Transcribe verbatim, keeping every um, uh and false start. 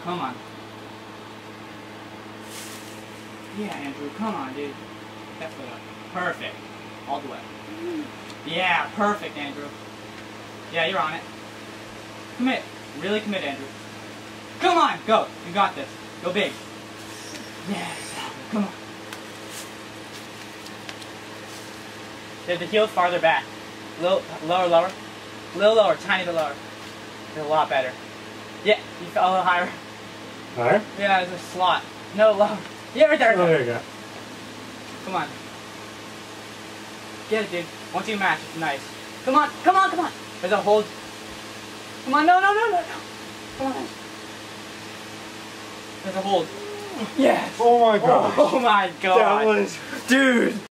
Come on. Yeah, Andrew, come on, dude. That foot up. Perfect. All the way. Yeah, perfect, Andrew. Yeah, you're on it. Commit. Really commit, Andrew. Come on, go. You got this. Go big. Yes. Come on. There's the heels farther back. A little lower, lower. A little lower, tiny bit lower. It's a lot better. Yeah, you fell a little higher. Higher? Yeah, there's a slot. No, lower. Yeah, right there. Oh, there you go. Come on. Get it, dude. Once you match, it's nice. Come on, come on, come on. There's a hold. Come on, no, no, no, no, no. Come on. There's a hold. Yes. Oh my god. Oh, oh my god. That was... Dude.